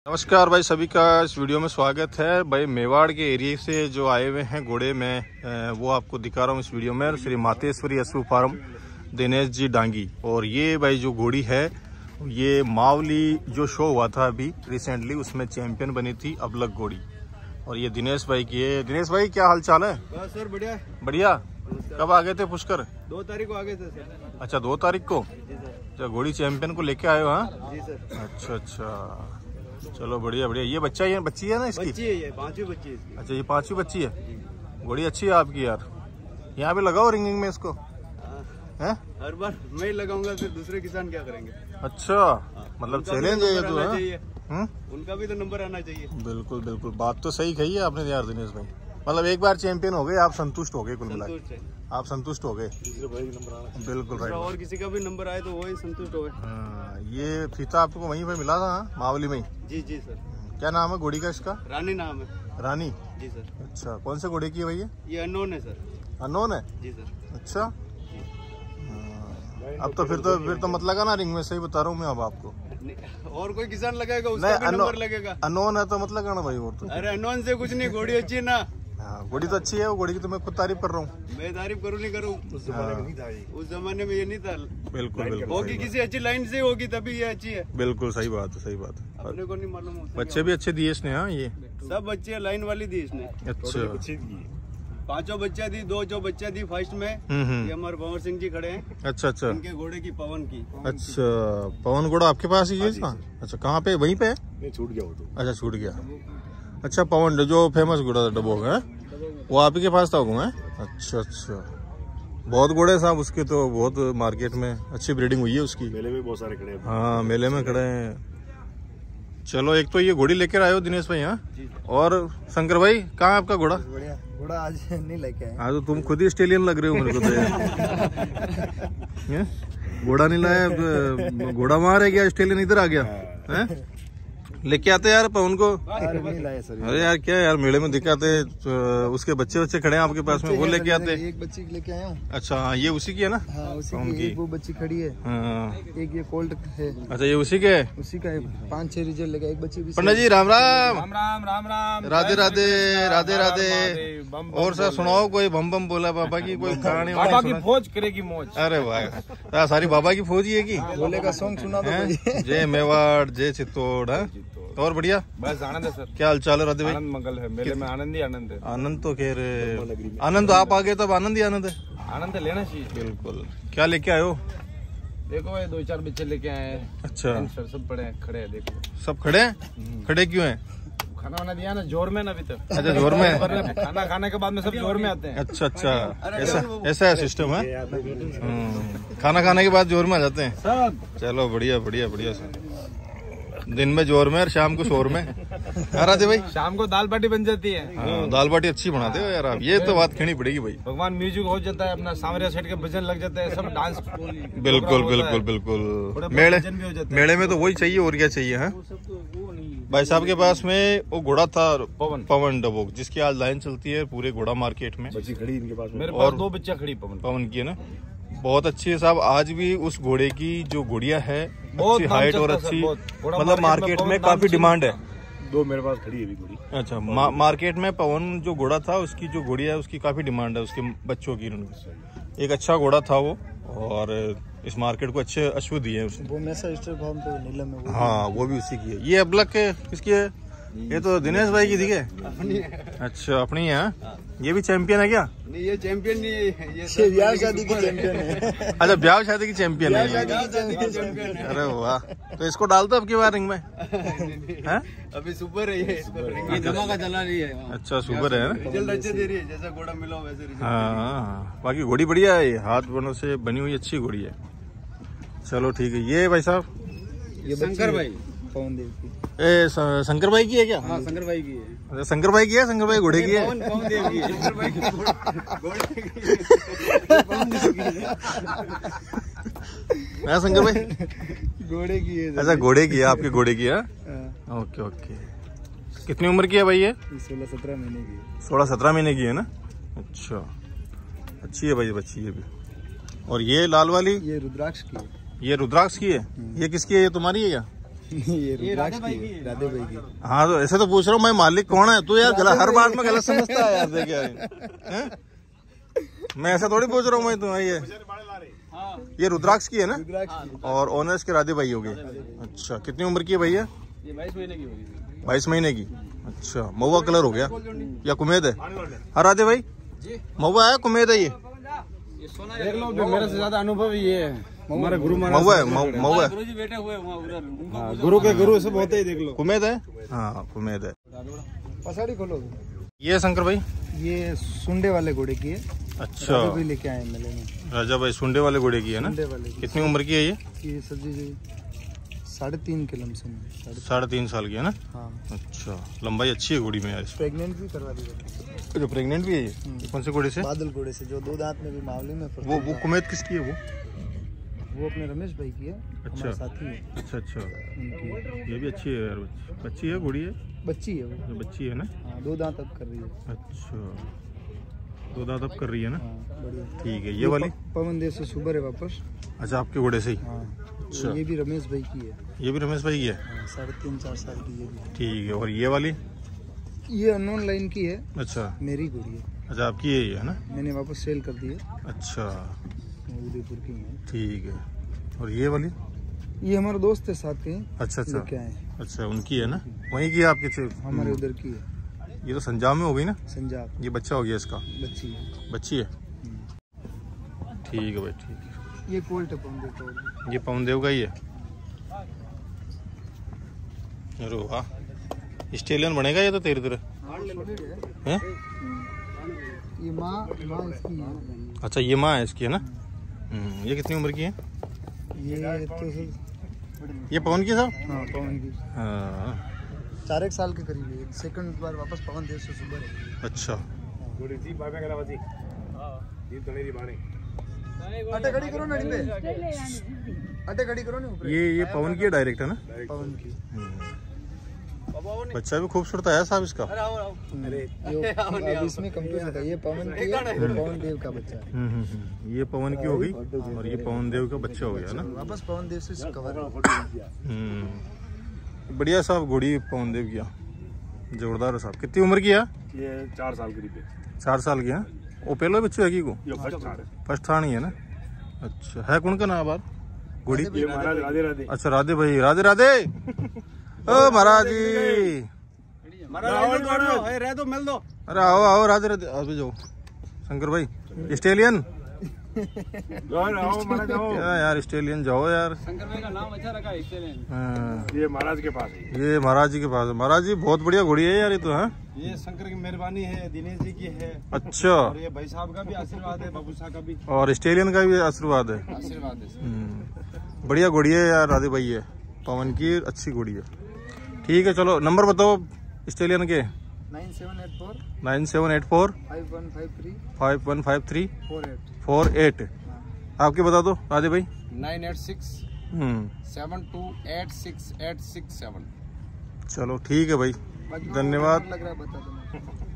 नमस्कार भाई, सभी का इस वीडियो में स्वागत है। भाई मेवाड़ के एरिया से जो आए हुए हैं घोड़े में वो आपको दिखा रहा हूँ इस वीडियो में। श्री मातेश्वरी अश्व फार्म दिनेश जी डांगी। और ये भाई जो घोड़ी है ये मावली जो शो हुआ था अभी रिसेंटली उसमें चैंपियन बनी थी अबलग घोड़ी। और ये दिनेश भाई की है। दिनेश भाई क्या हाल चाल है? बस सर बढ़िया बढ़िया। कब आ गए थे पुष्कर? 2 तारीख को आ गए थे सर। अच्छा 2 तारीख को। अच्छा घोड़ी चैंपियन को लेके आए हो? हाँ जी सर। अच्छा अच्छा, चलो बढ़िया बढ़िया। ये बच्चा है, बच्ची है ना इसकी? बच्ची है, ये 5वीं बच्ची है इसकी। अच्छा ये 5वीं बच्ची है। घोड़ी अच्छी है आपकी यार। यहाँ पे लगाओ रिंगिंग में इसको। हैं? हर बार मैं ही लगाऊंगा, फिर दूसरे किसान क्या करेंगे? अच्छा मतलब चैलेंज है ये तो है? उनका भी तो नंबर आना चाहिए। बिल्कुल बिल्कुल, बात तो सही कही है आपने यार दिनेश भाई। मतलब एक बार चैंपियन हो गए आप, संतुष्ट हो गए कुल मिला के? आप संतुष्ट हो गए? बिल्कुल भाई। और किसी का भी नंबर आए तो वही संतुष्ट हो गए। हाँ, ये फीता आपको वहीं पे मिला था मावली में? जी जी सर। क्या नाम है घोड़ी का इसका? रानी नाम है। रानी? जी सर। अच्छा कौन से घोड़े की है भैया? ये अननोन है सर। अननोन है? जी सर। अच्छा अब तो फिर तो मत लगा ना रिंग में, सही बता रहा हूँ मैं अब आपको। और कोई किसान लगाएगा उसका भी नंबर लगेगा। अननोन है तो मत लगाना भाई। और तो अरे अननोन से कुछ नहीं, घोड़ी अच्छी है ना। हाँ घोड़ी तो अच्छी है, वो घोड़ी की तो मैं खुद तारीफ कर रहा हूँ। मैं तारीफ करूँ नहीं करूँ? उस जमाने में ये नहीं था। बिल्कुल बिल्कुल होगी किसी अच्छी लाइन से होगी तभी ये अच्छी है। बिल्कुल सही बात है, सही बात है। अपने को नहीं मालूम। बच्चे भी अच्छे दिए इसने? हाँ ये सब बच्चे लाइन वाली दी इसने। अच्छा 5 बच्चा दी, 2 जो बच्चा दी फर्स्ट में। ये हमारे भंवर सिंह जी खड़े हैं। अच्छा अच्छा, इनके घोड़े की पवन की। अच्छा पवन घोड़ा आपके पास ही है इसका? अच्छा कहाँ पे? वहीं पे है? नहीं छूट गया वो तो। अच्छा छूट गया। अच्छा पवन जो फेमस घोड़ा था डबोग है वो आप ही के पास था? अच्छा अच्छा, बहुत घोड़े साहब उसके तो, बहुत मार्केट में अच्छी ब्रीडिंग हुई है उसकी। मेले में बहुत सारे खड़े हैं। हाँ मेले में खड़े हैं। चलो एक तो ये घोड़ी लेकर आए हो दिनेश भाई। हाँ और शंकर भाई कहाँ है आपका घोड़ा? बढ़िया घोड़ा आज नहीं लेके आए। हाँ तो तुम खुद ही ऑस्ट्रेलियन लग रहे हो मेरे को तो यार। घोड़ा नहीं लाया, घोड़ा वहां रह गया, ऑस्ट्रेलियन इधर आ गया है? लेके आते यार पवन को। नहीं लाए सर। अरे यार क्या यार, मेले में दिखाते उसके बच्चे खड़े हैं आपके पास में, वो लेके आते। एक बच्ची लेके आया हूँ। अच्छा हाँ ये उसी की है ना? हाँ उसी की। एक वो बच्ची खड़ी है। हाँ एक ये कोल्ट है। अच्छा ये उसी के है? उसी का 5-6 रिजल्ट लगा। एक बच्ची भी। पंडित जी राम राम। राम राम राम राम। राधे राधे राधे राधे। और सर सुनाओ कोई बम बम बोला बाबा की कोई कहानी? बाबा की फौज करेगी मौज। अरे वाह, सारी बाबा की फौज ही है की? भोले का सॉन्ग सुना दो। जय मेवाड़ जय चित्तौड़। और बढ़िया बस आनंद है सर। क्या हाल चाल है राधे भाई? आनंद मंगल है, मेले में आनंद ही आनंद है। आनंद तो खैर आनंद तो आप आ गए तब आनंद ही आनंद है। आनंद लेना चाहिए बिल्कुल। क्या लेके आए हो? देखो ये 2-4 बच्चे लेके आए हैं। अच्छा सर सब बड़े हैं, खड़े हैं देखो। सब खड़े हैं? खड़े क्यों हैं? खाना वाना दिया ना जोर में ना अभी तक। अच्छा जोर में? खाना खाने के बाद में सब जोर में आते हैं। अच्छा अच्छा, ऐसा है सिस्टम है? खाना खाने के बाद जोर में आ जाते हैं सब। चलो बढ़िया बढ़िया बढ़िया सर। दिन में जोर में और शाम को शोर में। राधे भाई शाम को दाल बाटी बन जाती है। हाँ दाल बाटी अच्छी बनाते हो यार आप, ये तो बात कहनी पड़ेगी भाई। भगवान म्यूजिक हो जाता है, अपना सांवरिया सेठ के भजन लग जाता है, सब डांस। बिल्कुल बिल्कुल बिल्कुल। मेले में तो वही चाहिए और क्या चाहिए। है भाई साहब के पास में वो घोड़ा था पवन डबोक, जिसकी आज लाइन चलती है पूरे घोड़ा मार्केट में। बच्ची खड़ी इनके पास। मेरे पास 2 बच्चा खड़ी पवन की है ना, बहुत अच्छी है साहब। आज भी उस घोड़े की जो घोड़िया है अच्छी हाइट और अच्छी, मतलब मार्केट में काफी डिमांड है। 2 मेरे पास खड़ी है अभी घोड़ी। अच्छा मार्केट में पवन जो घोड़ा था उसकी जो घोड़िया है उसकी काफी डिमांड है, उसके बच्चों की। एक अच्छा घोड़ा था वो, और इस मार्केट को अच्छे अश्व दिए उसने। वो मैसा स्टेट फार्म पे नीलम में। हाँ वो भी उसी की है। ये अबलग के किसकी है? ये तो दिनेश भाई की थी क्या? अच्छा अपनी है। ये भी चैंपियन है क्या? नहीं ये चैंपियन नहीं है, ये ब्याह शादी की चैंपियन है। अच्छा ब्याह शादी की चैंपियन है। अरे वाह, तो इसको डाल दो अब की बार रिंग में। अभी सुपर है ये धमाका चला रही है। अच्छा सुपर है ना, रिजल्ट अच्छे दे रही है, जैसा घोड़ा मिला वैसे रिजल्ट। हाँ बाकी घोड़ी बढ़िया है, हाथ बनों से बनी हुई अच्छी घोड़ी है। चलो ठीक है। ये भाई साहब ये शंकर भाई पवन देव की। शंकर भाई की है क्या? हाँ शंकर भाई की है। शंकर भाई की है? शंकर भाई घोड़े की है? पवन देव की है। शंकर भाई की शंकर भाई घोड़े की है। अच्छा घोड़े की है, आपके घोड़े की है? Okay okay. कितनी उम्र की है भाई ये? 16-17 महीने की है। 16-17 महीने की है ना? अच्छा अच्छी है भाई बच्ची ये भी। और ये लाल वाली? ये रुद्राक्ष की है। ये रुद्राक्ष की है? ये किसकी है? ये तुम्हारी है क्या? ये रुद्राक्ष की है, राधे भाई की। हाँ तो ऐसे तो पूछ रहा हूँ मैं, मालिक कौन है तू यार? गलत, हर बात में गलत समझता है यार। देख यार, मैं ऐसा थोड़ी पूछ रहा हूँ मैं तुम्हें। ये रुद्राक्ष की है ना? रुद्राक्ष की। और ओनर्स के राधे भाई हो गए। अच्छा, कितनी उम्र की है भैया? ये 22 महीने की होगी। 22 महीने की। अच्छा, महुआ कलर हो गया या कुमेद है? हाँ राधे भाई, महुआ है कुमेद है ये? देख लो, मेरे से ज्यादा अनुभव ये है हमारे गुरु महाराज। महुआ है, महुआ है। गुरु जी बैठे हुए वहाँ उधर। हाँ, गुरु के गुरु सब होते ही, देख लो। कुमेद है? हाँ कुमेद है। पसाड़ी खोलो। ये शंकर भाई, ये सुंडे वाले घोड़े की है। अच्छा, भी लेके आए मेले में। राजा भाई सुंडे वाले घोड़े की है ना? सुंडे वाले की। कितनी उम्र की है ये? ये सब्जी जी 3.5 के लमसम है। 3.5 साल की है ना? हाँ, अच्छा, लंबाई अच्छी है घोड़ी में यार। प्रेग्नेंट भी करवा दी। जो प्रेग्नेंट भी है ये? कौन से घोड़े से? बादल घोड़े से, जो 2 दांत में भी मामले में वो कुमेद किसकी है वो? वो अपने रमेश भाई की है। अच्छा। हमारे साथी है अच्छा अच्छा, उनकी। ये भी अच्छी है यार। बच्ची है घोड़ी है? बच्ची है वो। जो बच्ची है ना? हाँ, 2 दांत अब कर रही है। अच्छा, 2 दांत अब कर रही है ना? हाँ, बढ़िया। ठीक है। ये वाली? पवन देव से सुबर है वापस। अच्छा, आपके घोड़े से ही? हाँ, अच्छा। ये भी रमेश भाई की है। ये भी रमेश भाई की है? हाँ, 3.5-4 साल की ये भी। ठीक है। और ये वाली? ये अननोन लाइन की है। अच्छा मेरी घोड़ी है। अच्छा, आपकी है ये है ना? मैंने वापस सेल कर दी है। अच्छा उदयपुर की है। ठीक है। और ये वाली? ये हमारे दोस्त है साथ के। अच्छा अच्छा लेके आए। अच्छा, उनकी है ना? वहीं की है आपके? हमारे उधर की है। ये तो संजाम में हो गई ना? संजाब। ये बच्चा हो गया इसका? बच्ची है। बच्ची है? ठीक है भाई, ठीक है। ये कोल्ट है पवन देव का। ये पवन देव का ही है? अरे वाह, स्टेलियन बनेगा ये तो तेरे तेरे हैं? ये माँ इसकी है। अच्छा, ये माँ है इसकी है ना? ये कितनी उम्र की है? ये तो ये पवन की साहब? हाँ, पवन की। हाँ 4 साल के करीब है। सेकंड बार वापस पवन देव से सुबर है। अच्छा। अटे खड़ी करो ना इनपे। अटे खड़ी करो ना ऊपर। ये पवन की है डायरेक्ट है ना? पवन की। बच्चा भी खूबसूरत है साहब इसका। अब इसमें कंफ्यूज होता है। ये पवन की है, ये पवन देव का बच्चा है। ये पवन की हो गई और ये पवन देव का बच्चा हो गया ना? वापस पवन देव से कवर। बढ़िया साहब, घोड़ी पवन देव किया, जोरदार है साहब। कितनी उम्र की है? ये 4 साल करीब है। 4 साल की है? वो पहले बच्चे है को? ये फर्स्ट थार है। फर्स्ट थान ही है ना? अच्छा, है कौन का नाम बात घोड़ी? ये महाराज राधे राधे। अच्छा, राधे भाई, राधे राधे। ओ महाराज जी, रह दो, मिल दो। अरे आओ आओ, राधे राधे। अभी जाओ शंकर भाई। स्टेलियन क्या यार, स्टेलियन जाओ यार। शंकर भाई का नाम अच्छा रखा है स्टेलियन। हाँ, ये महाराज के पास है। ये महाराज जी के पास है। महाराज जी बहुत बढ़िया घोड़ी है यार ये तो। है ये शंकर की मेहरबानी है, दिनेश जी की है। अच्छा, और ये भाई साहब का भी आशीर्वाद है, बाबू साहब का भी और स्टेलियन का भी आशीर्वाद है। आशीर्वाद है। बढ़िया घोड़ी है यार राधे भाई है। पवन की अच्छी घोड़ी है। ठीक है, चलो नंबर बताओ स्टेलियन के। 9784 5153 5153 48। आपके बता दो राधे भाई। 986 हम्म 72868667। चलो ठीक है भाई, बाकी धन्यवाद। लग रहा है बता दो।